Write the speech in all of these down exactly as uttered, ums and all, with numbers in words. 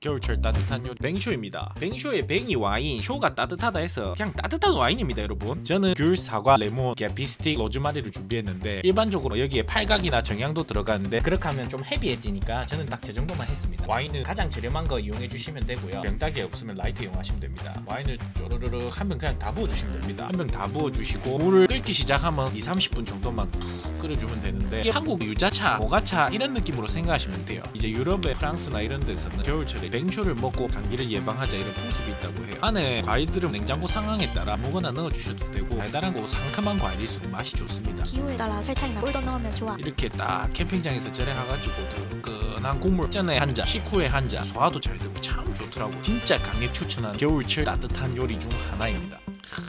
겨울철 따뜻한 요리 뱅쇼입니다. 뱅쇼의 뱅이 와인, 쇼가 따뜻하다 해서 그냥 따뜻한 와인입니다 여러분. 저는 귤, 사과, 레몬, 비스틱, 로즈마리를 준비했는데 일반적으로 여기에 팔각이나 정향도 들어가는데 그렇게 하면 좀 헤비해지니까 저는 딱 저 정도만 했습니다. 와인은 가장 저렴한 거 이용해 주시면 되고요. 병따개 없으면 라이트 이용하시면 됩니다. 와인을 쪼르르르 한 병 그냥 다 부어주시면 됩니다. 한 병 다 부어주시고 물을 끓기 시작하면 이삼십 분 정도만 푹 끓여주면 되는데 이게 한국 유자차, 모가차 이런 느낌으로 생각하시면 돼요. 이제 유럽의 프랑스나 이런 데서는 겨울철에 뱅쇼를 먹고 감기를 예방하자 이런 풍습이 있다고 해요. 안에 과일들은 냉장고 상황에 따라 아무거나 넣어주셔도 되고 달달한 거 상큼한 과일일수록 맛이 좋습니다. 기호에 따라 설탕이나 꿀도 넣으면 좋아. 이렇게 딱 캠핑장에서 절여가지고 뜨끈한 국물 전에 한 잔, 식후에 한 잔, 소화도 잘 되고 참 좋더라고. 진짜 강력 추천한 겨울철 따뜻한 요리 중 하나입니다.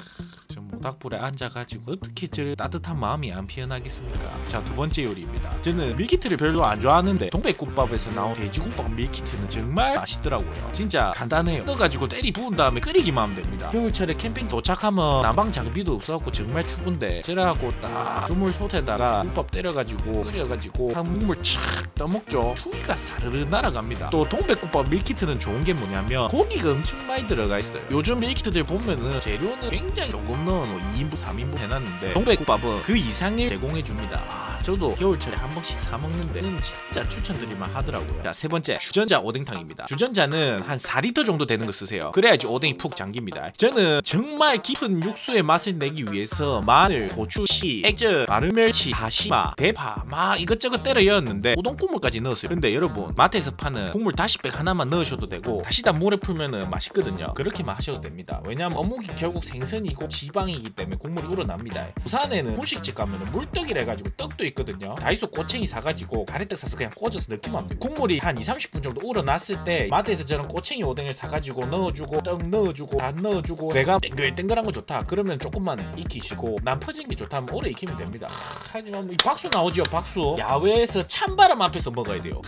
모닥불에 앉아가지고 어떻게 저 따뜻한 마음이 안 피어나겠습니까? 자, 두 번째 요리입니다. 저는 밀키트를 별로 안 좋아하는데 동백국밥에서 나온 돼지국밥 밀키트는 정말 맛있더라고요. 진짜 간단해요. 떠가지고 때리 부은 다음에 끓이기만 하면 됩니다. 겨울철에 캠핑 도착하면 난방 장비도 없어갖고 정말 추운데 저래갖고 딱 주물 솥에다가 국밥 때려가지고 끓여가지고 한 국물 착 떠먹죠. 추위가 사르르 날아갑니다. 또 동백국밥 밀키트는 좋은 게 뭐냐면 고기가 엄청 많이 들어가 있어요. 요즘 밀키트들 보면은 재료는 굉장히 조금 넣어 이 인분, 삼 인분 해놨는데 동백국밥은 그 이상을 제공해줍니다. 아, 저도 겨울철에 한 번씩 사먹는데 진짜 추천드릴만 하더라고요. 자, 세 번째 주전자 오뎅탕입니다. 주전자는 한 사 리터 정도 되는 거 쓰세요. 그래야지 오뎅이 푹 잠깁니다. 저는 정말 깊은 육수의 맛을 내기 위해서 마늘, 고추, 씨, 액젓, 마르멜치, 다시마, 대파 막 이것저것 때려 넣었는데 우동 국물까지 넣었어요. 근데 여러분 마트에서 파는 국물 다시팩 하나만 넣으셔도 되고 다시다 물에 풀면은 맛있거든요. 그렇게만 하셔도 됩니다. 왜냐면 어묵이 결국 생선이고 지방이 이기 때문에 국물이 우러납니다. 부산에는 분식집 가면 물떡이라 해가지고 떡도 있거든요. 다이소 꼬챙이 사가지고 가래떡 사서 그냥 꽂아서 넣기만 하면 돼요. 국물이 한 이삼십 분 정도 우러났을 때 마트에서 저런 꼬챙이 오뎅을 사가지고 넣어주고 떡 넣어주고 다 넣어주고 내가 땡글땡글한 거 좋다 그러면 조금만 익히시고 난 퍼지는 게 좋다 하면 오래 익히면 됩니다. 하지만 뭐 박수 나오지요. 박수. 야외에서 찬바람 앞에서 먹어야 돼요.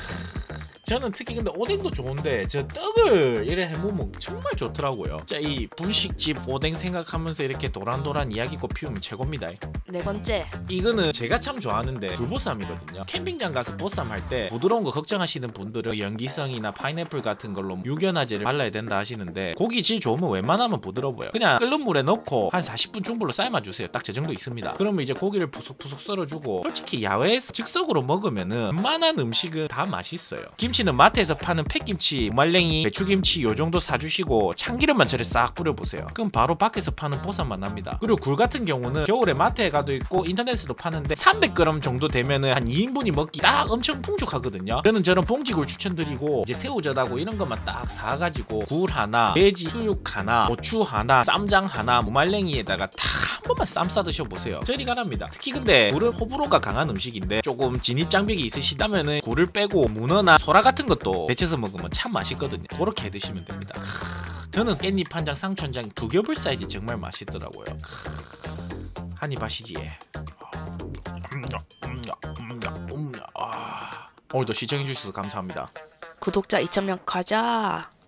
저는 특히 근데 오뎅도 좋은데 저 떡을 이래 해먹으면 정말 좋더라고요. 자, 이 분식집 오뎅 생각하면서 이렇게 도란도란 이야기꽃 피우면 최고입니다. 네 번째 이거는 제가 참 좋아하는데 굴보쌈이거든요. 캠핑장 가서 보쌈 할 때 부드러운 거 걱정하시는 분들은 연기성이나 파인애플 같은 걸로 유견화제를 발라야 된다 하시는데 고기 질 좋으면 웬만하면 부드러워요. 그냥 끓는 물에 넣고 한 사십 분 중불로 삶아주세요. 딱 저 정도 익습니다. 그러면 이제 고기를 푸석푸석 썰어주고 솔직히 야외에서 즉석으로 먹으면은 웬만한 음식은 다 맛있어요. 김치 는 마트에서 파는 팩김치, 무말랭이, 배추김치 요정도 사주시고 참기름만 저래 싹 뿌려보세요. 그럼 바로 밖에서 파는 보쌈만 납니다. 그리고 굴 같은 경우는 겨울에 마트에 가도 있고 인터넷에도 파는데 삼백 그램 정도 되면은 한 이 인분이 먹기 딱 엄청 풍족하거든요. 저는 저런 봉지굴 추천드리고 이제 새우젓하고 이런 것만 딱 사가지고 굴 하나, 돼지 수육 하나, 고추 하나, 쌈장 하나, 무말랭이에다가 다 한 번만 쌈 싸 드셔보세요. 저리 가랍니다. 특히 근데 굴은 호불호가 강한 음식인데 조금 진입장벽이 있으시다면은 굴을 빼고 문어나 소라 같은 것도 데쳐서 먹으면 참 맛있거든요. 그렇게 해 드시면 됩니다. 저는 깻잎 한 장, 상추 한 장 두 겹을 사이즈 정말 맛있더라고요. 한입 하시지. 오늘도 시청해주셔서 감사합니다. 구독자 이천 명 가자.